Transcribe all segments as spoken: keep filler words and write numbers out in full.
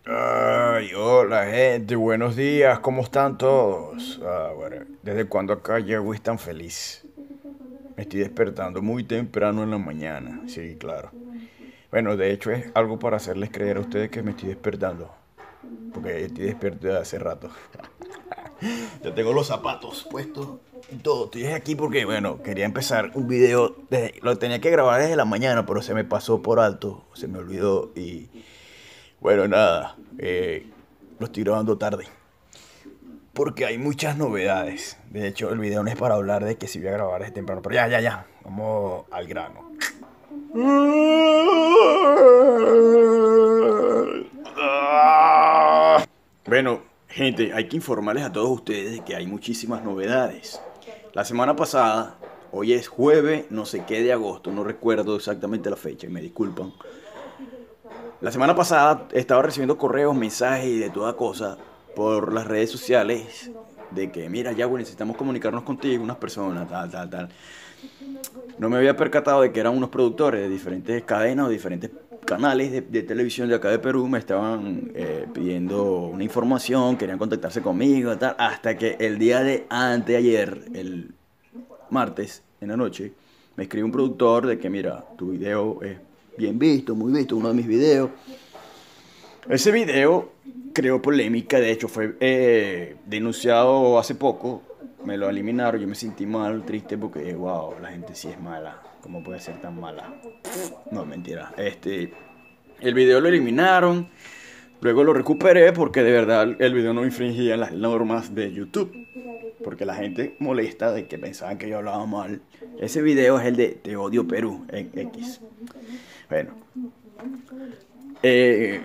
Ay, hola gente, buenos días, ¿cómo están todos? Ah, bueno, ¿desde cuando acá llego y tan feliz? Me estoy despertando muy temprano en la mañana, sí, claro. Bueno, de hecho es algo para hacerles creer a ustedes que me estoy despertando, porque estoy despierto desde hace rato. Ya tengo los zapatos puestos y todo. Estoy aquí porque, bueno, quería empezar un video. Desde- lo tenía que grabar desde la mañana, pero se me pasó por alto, se me olvidó y, bueno, nada, eh, lo estoy grabando tarde. Porque hay muchas novedades. De hecho, el video no es para hablar de que si voy a grabar desde temprano. Pero ya, ya, ya. Vamos al grano. Bueno, gente, hay que informarles a todos ustedes de que hay muchísimas novedades. La semana pasada, hoy es jueves, no sé qué de agosto, no recuerdo exactamente la fecha, y me disculpan. La semana pasada estaba recibiendo correos, mensajes y de toda cosa por las redes sociales de que, mira, ya, necesitamos comunicarnos contigo, unas personas, tal, tal, tal. No me había percatado de que eran unos productores de diferentes cadenas o diferentes canales de, de televisión de acá de Perú. Me estaban eh, pidiendo una información, querían contactarse conmigo, tal, hasta que el día de anteayer, el martes en la noche, me escribe un productor de que, mira, tu video es bien visto, muy visto, uno de mis videos. Ese video creó polémica, de hecho fue eh, denunciado hace poco, me lo eliminaron, yo me sentí mal, triste porque, wow, la gente sí es mala, ¿cómo puede ser tan mala? No, mentira, este, el video lo eliminaron, luego lo recuperé porque de verdad el video no infringía las normas de YouTube, porque la gente molesta de que pensaban que yo hablaba mal. Ese video es el de Te odio Perú, en X. Bueno, eh,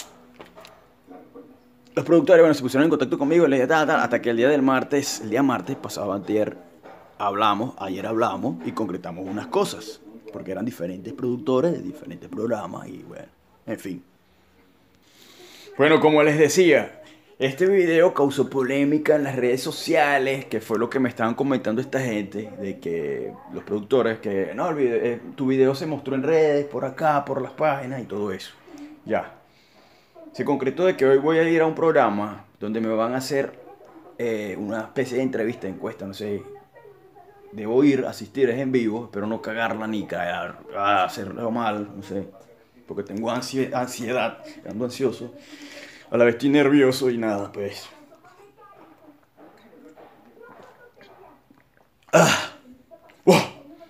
los productores, bueno, se pusieron en contacto conmigo y les dije, tal, tal, hasta que el día del martes, el día martes, pasado antier, hablamos, ayer hablamos y concretamos unas cosas, porque eran diferentes productores de diferentes programas y bueno, en fin. Bueno, como les decía, este video causó polémica en las redes sociales, que fue lo que me estaban comentando esta gente, de que los productores, que no, el video- eh, tu video se mostró en redes, por acá, por las páginas y todo eso. Ya. Se concretó de que hoy voy a ir a un programa donde me van a hacer eh, una especie de entrevista, encuesta, no sé. Debo ir, asistir, es en vivo, espero no cagarla ni caer, a hacerlo mal, no sé. Porque tengo ansie- ansiedad, ando ansioso. A la vez estoy nervioso y nada, pues. ¡Wow!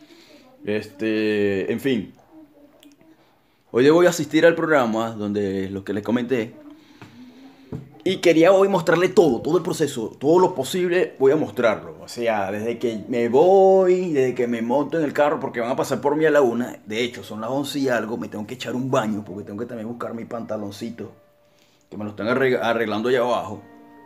Este, en fin. Hoy debo asistir al programa donde lo que les comenté. Y quería hoy mostrarle todo, todo el proceso, todo lo posible voy a mostrarlo. O sea, desde que me voy, desde que me monto en el carro, porque van a pasar por mí a la una. De hecho, son las once y algo, me tengo que echar un baño, porque tengo que también buscar mi pantaloncito, que me lo están arreg- arreglando allá abajo.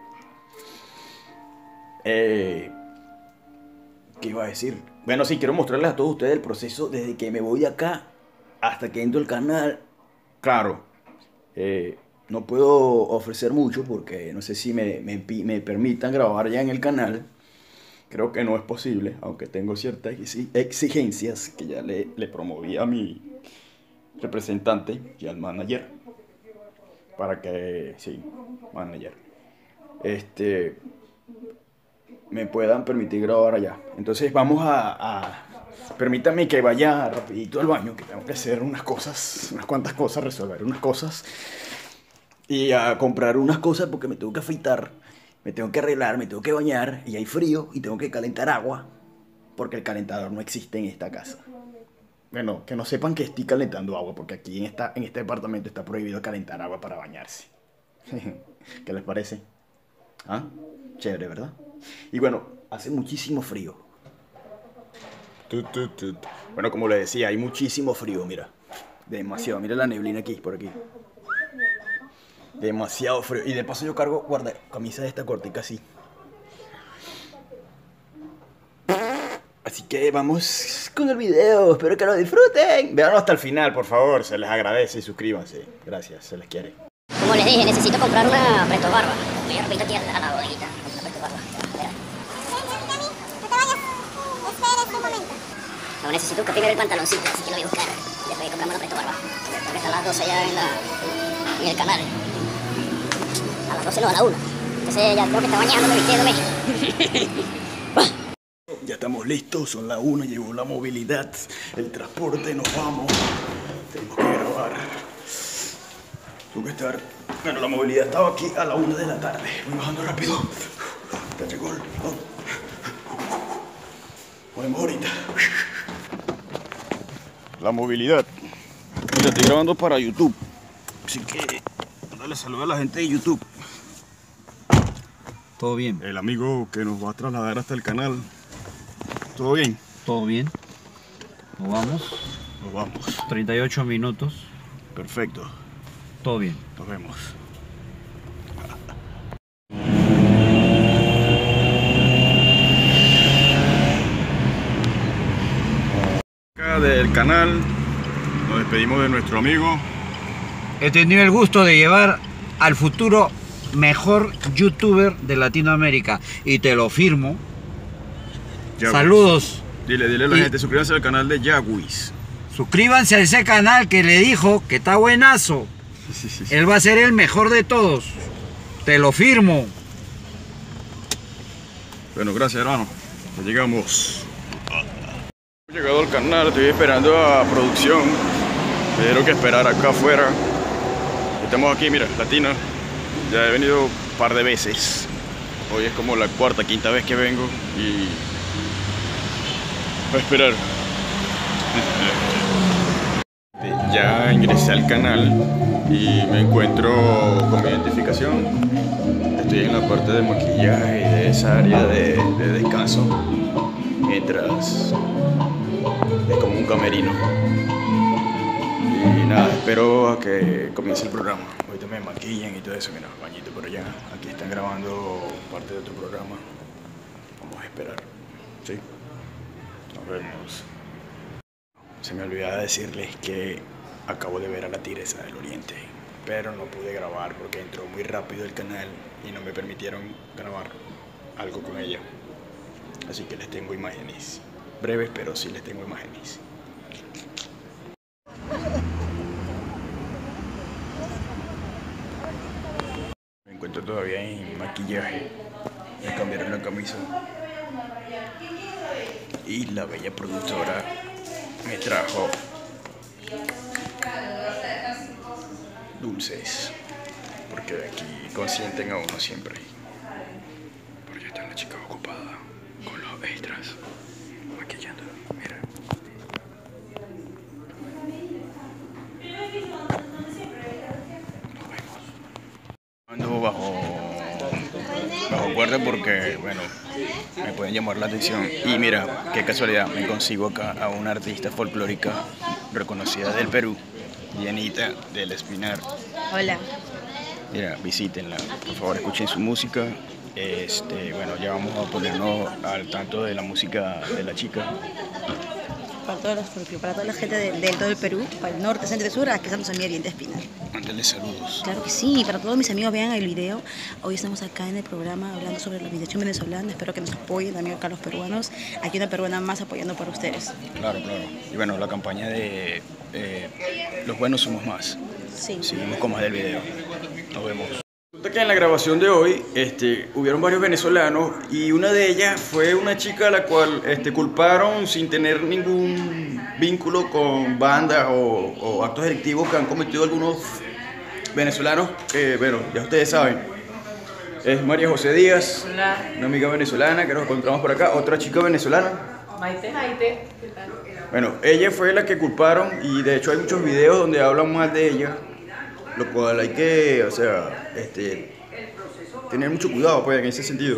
Eh, ¿Qué iba a decir? Bueno, sí, quiero mostrarles a todos ustedes el proceso desde que me voy de acá hasta que entro al canal. Claro, eh, no puedo ofrecer mucho porque no sé si me, me pi- me permitan grabar ya en el canal. Creo que no es posible, aunque tengo ciertas exi- exigencias que ya le, le promoví a mi representante y al manager para que, sí, manager, este, me puedan permitir grabar allá. Entonces vamos a, a permítame que vaya rapidito al baño, que tengo que hacer unas cosas, unas cuantas cosas, resolver unas cosas y a comprar unas cosas porque me tengo que afeitar, me tengo que arreglar, me tengo que bañar y hay frío y tengo que calentar agua porque el calentador no existe en esta casa. Bueno, que no sepan que estoy calentando agua porque aquí en, esta, en este departamento está prohibido calentar agua para bañarse. ¿Qué les parece? ¿Ah? Chévere, ¿verdad? Y bueno, hace muchísimo frío. Tut, tut, tut. Bueno, como le decía, hay muchísimo frío, mira. Demasiado. Mira la neblina aquí, por aquí. Demasiado frío. Y de paso yo cargo, guarda, camisa de esta cortica así. Así que vamos con el video. Espero que lo disfruten. Véanlo hasta el final, por favor. Se les agradece y suscríbanse. Gracias, se les quiere. Como les dije, necesito comprar una presto barba. Voy a repito aquí a la bodeguita. Una presto barba. Espera. No te vayas, espera un momento. No, necesito buscar primero el pantaloncito, así que lo voy a buscar. Después de comprarme una presto barba. Porque están las dos allá en, la, en el canal. las doce no, a la una. Entonces ya tengo que estar bañándome, vistiéndome. Ya estamos listos, son las una, llegó la movilidad, el transporte, nos vamos. Tenemos que grabar. Tengo que estar... Bueno, la movilidad estaba aquí a la una de la tarde. Voy bajando rápido. Ya llegó el... Volvemos ahorita. La movilidad. Mira, estoy grabando para YouTube. Así que... Dale saludo a la gente de YouTube. Todo bien. El amigo que nos va a trasladar hasta el canal. ¿Todo bien? Todo bien. Nos vamos. Nos vamos. treinta y ocho minutos. Perfecto. Todo bien. Nos vemos. Acá del canal nos despedimos de nuestro amigo. He tenido el gusto de llevar al futuro mejor youtuber de Latinoamérica y te lo firmo. Yaguis. Saludos. Dile, dile a la Y- gente, suscríbanse al canal de Yaguis. Suscríbanse a ese canal que le dijo que está buenazo. Sí, sí, sí. Él va a ser el mejor de todos. Te lo firmo. Bueno, gracias hermano. Ya llegamos. Hemos llegado al canal, estoy esperando a producción. Tuvieron que esperar acá afuera. Estamos aquí, mira, Latina. Ya he venido un par de veces. Hoy es como la cuarta, quinta vez que vengo y voy a esperar. Ya ingresé al canal y me encuentro con mi identificación. Estoy en la parte de maquillaje y de esa área de, de descanso. Mientras es como un camerino. Y nada, espero a que comience el programa. Ahorita me maquillan y todo eso. Mira, bañito por allá. Aquí están grabando parte de otro programa. Vamos a esperar. ¿Sí? Nos vemos. Se me olvidaba decirles que acabo de ver a la Tigresa del Oriente, pero no pude grabar porque entró muy rápido el canal y no me permitieron grabar algo con ella. Así que les tengo imágenes. Breves, pero sí les tengo imágenes. Me encuentro todavía en maquillaje. Me cambiaron la camisa. Y la bella productora me trajo dulces, porque aquí consienten a uno siempre. Porque está la chica ocupada con los extras, maquillando. Mira. Nos vemos. Ando bajo, bajo guardia porque, bueno, me pueden llamar la atención. Y mira, qué casualidad, me consigo acá a una artista folclórica reconocida del Perú, Dianita del Espinar. Hola. Mira, visítenla, por favor, escuchen su música. Este, bueno, ya vamos a ponernos al tanto de la música de la chica. Para, todos los, para toda la gente de, de todo el Perú, para el norte, centro y sur, aquí estamos a mi Oriente Espinar. Mándale saludos. Claro que sí, para todos mis amigos vean el video. Hoy estamos acá en el programa hablando sobre la migración venezolana. Espero que nos apoyen también acá los peruanos. Aquí una peruana más apoyando por ustedes. Claro, claro. Y bueno, la campaña de eh, Los Buenos Somos Más. Sí. Seguimos con más del video. Nos vemos. Resulta que en la grabación de hoy este, hubieron varios venezolanos y una de ellas fue una chica a la cual este, culparon sin tener ningún vínculo con bandas o, o actos delictivos que han cometido algunos venezolanos que, bueno, ya ustedes saben. Es María José Díaz, Hola. una amiga venezolana que nos encontramos por acá, otra chica venezolana. Maite. Maite. ¿Qué tal? Bueno, ella fue la que culparon y de hecho hay muchos videos donde hablan mal de ella, lo cual hay que, o sea, este, tener mucho cuidado pues en ese sentido.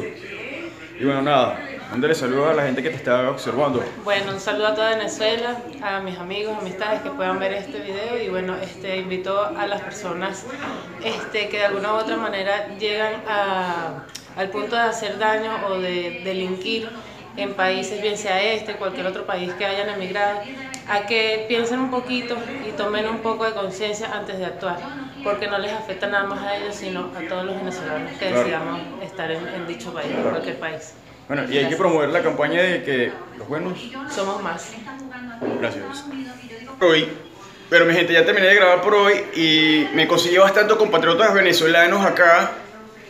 Y bueno, nada, mándale saludos a la gente que te está observando. Bueno, un saludo a toda Venezuela, a mis amigos, amistades que puedan ver este video y bueno, este, invito a las personas este, que de alguna u otra manera llegan a, al punto de hacer daño o de delinquir en países, bien sea este, cualquier otro país que hayan emigrado, a que piensen un poquito y tomen un poco de conciencia antes de actuar, porque no les afecta nada más a ellos, sino a todos los venezolanos que Claro. decidamos estar en, en dicho país, en cualquier país. Bueno, y hay que promover la campaña de que los buenos... Somos más. Gracias. Hoy, pero mi gente, ya terminé de grabar por hoy y me conseguí bastante compatriotas venezolanos acá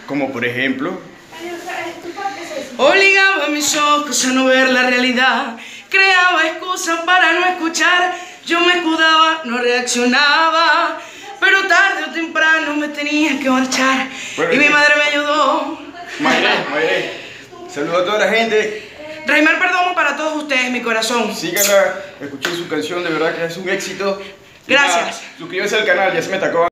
Como por ejemplo... Obligaba a mis ojos a no ver la realidad, creaba excusas para no escuchar, yo me escudaba, no reaccionaba, pero tarde o temprano me tenía que marchar, bueno, y mi madre me ayudó. Mayre, Mayre, saludo a toda la gente. Raimar Perdomo para todos ustedes, mi corazón. Síganla, escuchen su canción, de verdad que es un éxito. Gracias. Suscríbanse al canal, ya se me tacó.